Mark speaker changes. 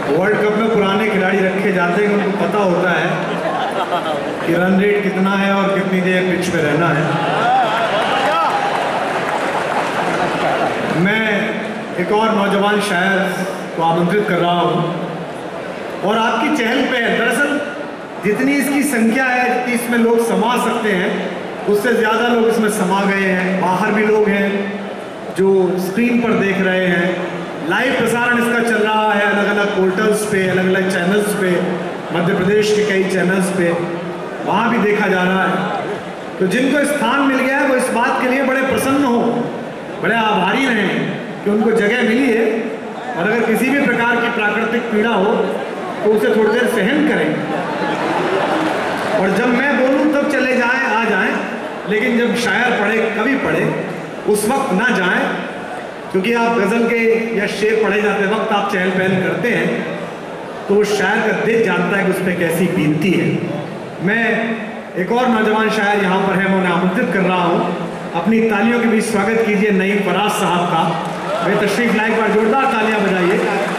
Speaker 1: World cup में पुराने खिलाड़ी रखे जाते हैं, उनको पता होता है कि रन रेट कितना है और कितनी देर पिच पे रहना है। मैं एक और नौजवान शायर को आमंत्रित कर रहा हूँ और आपकी चहल पहल, दरअसल जितनी इसकी संख्या है, जितनी इसमें लोग समा सकते हैं, उससे ज़्यादा लोग इसमें समा गए हैं। बाहर भी लोग हैं जो स्क्रीन पर देख रहे हैं। लाइव प्रसारण इसका चल रहा है अलग अलग पोर्टल्स पे, अलग अलग चैनल्स पे, मध्य प्रदेश के कई चैनल्स पे, वहाँ भी देखा जा रहा है। तो जिनको स्थान मिल गया है वो इस बात के लिए बड़े प्रसन्न हो, बड़े आभारी रहें कि उनको जगह मिली है। और अगर किसी भी प्रकार की प्राकृतिक पीड़ा हो तो उसे थोड़ी देर सहन करें, और जब मैं बोलूँ तब चले जाएं, आ जाएं, लेकिन जब शायर पढ़े, कवि पढ़े, उस वक्त ना जाएं, क्योंकि आप गज़ल के या शेर पढ़े जाते वक्त आप चहल पहल करते हैं तो उस शायर का दिल जानता है कि उस पर कैसी बीतती है। मैं एक और नौजवान शायर यहाँ पर है, मैं उन्हें आमंत्रित कर रहा हूँ। अपनी तालियों के बीच स्वागत कीजिए नईम फराज साहब का। वे तशरीफ लाए, एक बार जोरदार तालियां बजाइए।